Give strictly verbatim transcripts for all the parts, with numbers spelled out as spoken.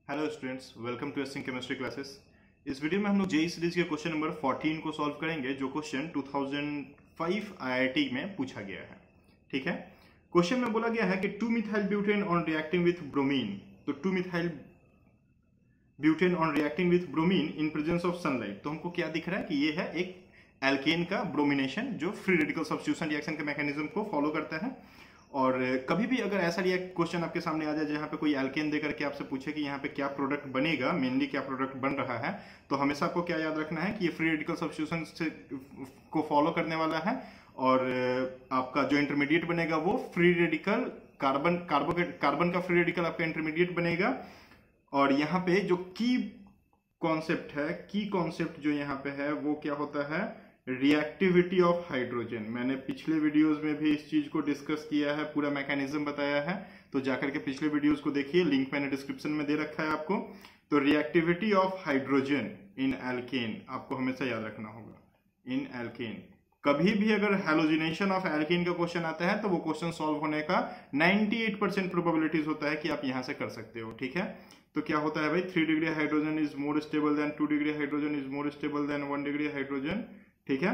Hello students, welcome to acing chemistry classes. इस video में हम लोग जेई सीरीज के क्वेश्चन नंबर चौदह को सॉल्व करेंगे, जो क्वेश्चन दो हज़ार पाँच आईआईटी में पूछा गया है। ठीक है, क्वेश्चन में बोला गया है कि two methyl butane on reacting with bromine. तो two methyl butane on reacting with bromine in presence of sunlight. तो हमको क्या दिख रहा है कि ये है एक एल्केन का ब्रोमिनेशन, जो फ्री रेडिकल सब्स्टिट्यूशन रिएक्शन के मैकेनिज्म को फॉलो करता है। और कभी भी अगर ऐसा क्वेश्चन आपके सामने आ जाए जहां पे कोई एल्केन देकर के आपसे पूछे कि यहाँ पे क्या प्रोडक्ट बनेगा, मेनली क्या प्रोडक्ट बन रहा है, तो हमेशा आपको क्या याद रखना है कि ये फ्री रेडिकल सब्स्टिट्यूशन से को फॉलो करने वाला है। और आपका जो इंटरमीडिएट बनेगा वो फ्री रेडिकल कार्बन कार्बो कार्बन का फ्री रेडिकल आपका इंटरमीडिएट बनेगा। और यहाँ पे जो की कॉन्सेप्ट है, की कॉन्सेप्ट जो यहाँ पे है वो क्या होता है, रिएक्टिविटी ऑफ हाइड्रोजन। मैंने पिछले वीडियोस में भी इस चीज को डिस्कस किया है, पूरा मैकेनिज्म बताया है, तो जाकर के पिछले वीडियोस को देखिए, लिंक मैंने डिस्क्रिप्शन में दे रखा है आपको। तो reactivity of hydrogen in alkane आपको हमेशा याद रखना होगा, इन एल्केन। कभी भी अगर हैलोजिनेशन ऑफ एल्केन का क्वेश्चन आता है तो वो क्वेश्चन सॉल्व होने का अट्ठानवे परसेंट प्रोबेबिलिटीज होता है कि आप यहां से कर सकते हो। ठीक है, तो क्या होता है भाई, three degree hydrogen is more stable than two degree hydrogen is more stable than one degree hydrogen. ठीक है,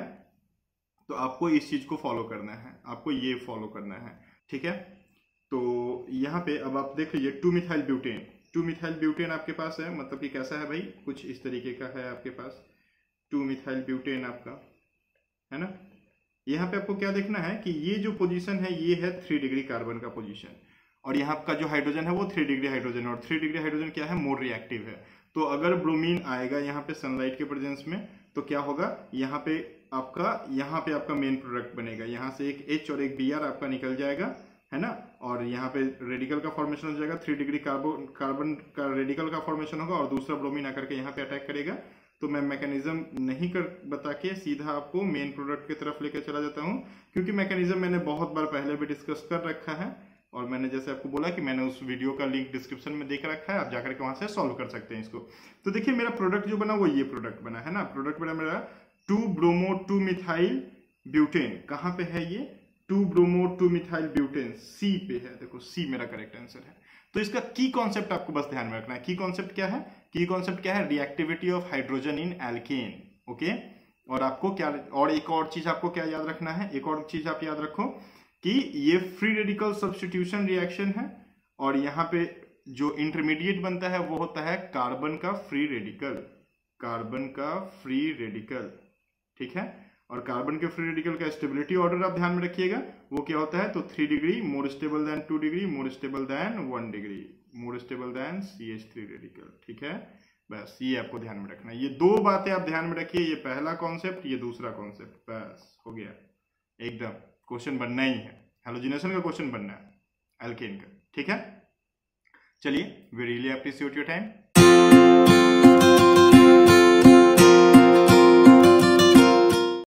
तो आपको इस चीज को फॉलो करना है, आपको ये फॉलो करना है। ठीक है, तो यहाँ पे अब आप देख लीजिए two methyl butane. Two methyl butane आपके पास है, मतलब कि कैसा है भाई, कुछ इस तरीके का है आपके पास टू मिथाइल ब्यूटेन आपका, है ना। यहाँ पे आपको क्या देखना है कि ये जो पोजीशन है ये है थ्री डिग्री कार्बन का पोजीशन, और यहाँ का जो हाइड्रोजन है वो थ्री डिग्री हाइड्रोजन, और थ्री डिग्री हाइड्रोजन क्या है, मोर रिएक्टिव है। तो अगर ब्रोमीन आएगा यहाँ पे सनलाइट के प्रेजेंस में, तो क्या होगा, यहाँ पे आपका यहाँ पे आपका मेन प्रोडक्ट बनेगा, यहाँ से एक H और एक Br आपका निकल जाएगा, है ना। और यहाँ पे रेडिकल का फॉर्मेशन हो जाएगा, थ्री डिग्री कार्बन कार्बन का रेडिकल का फॉर्मेशन होगा, और दूसरा ब्रोमीन आकर के यहाँ पे अटैक करेगा। तो मैं मैकेनिज्म नहीं कर बता के सीधा आपको मेन प्रोडक्ट की तरफ लेकर चला जाता हूँ, क्योंकि मैकेनिज्म मैंने बहुत बार पहले भी डिस्कस कर रखा है, और मैंने जैसे आपको बोला कि मैंने उस वीडियो का लिंक डिस्क्रिप्शन में देख रखा है, आप जाकर के वहां से सॉल्व कर सकते हैं इसको। तो देखिए मेरा प्रोडक्ट जो बना वो ये प्रोडक्ट बना है ना, प्रोडक्ट बना मेरा two bromo two methyl butane. कहाँ पे है ये, two bromo two methyl butane, C पे है, देखो सी मेरा करेक्ट आंसर है। तो इसका की कॉन्सेप्ट आपको बस ध्यान में रखना है। की कॉन्सेप्ट क्या है, की कॉन्सेप्ट क्या है, reactivity of hydrogen in alkane. Okay, और आपको क्या, और एक और चीज आपको क्या याद रखना है, एक और चीज आप याद रखो कि ये फ्री रेडिकल सब्स्टिट्यूशन रिएक्शन है, और यहाँ पे जो इंटरमीडिएट बनता है वो होता है कार्बन का फ्री रेडिकल, कार्बन का फ्री रेडिकल। ठीक है, और कार्बन के फ्री रेडिकल का स्टेबिलिटी ऑर्डर आप ध्यान में रखिएगा, वो क्या होता है, तो three degree more stable than two degree more stable than one degree more stable than C H three radical. ठीक है, बस ये आपको ध्यान में रखना है, ये दो बातें आप ध्यान में रखिए, ये पहला कॉन्सेप्ट, ये दूसरा कॉन्सेप्ट, बस हो गया, एकदम क्वेश्चन बनना ही है, हैलोजिनेशन का क्वेश्चन बनना है एल्केन का। ठीक है, चलिए, we really appreciate your time.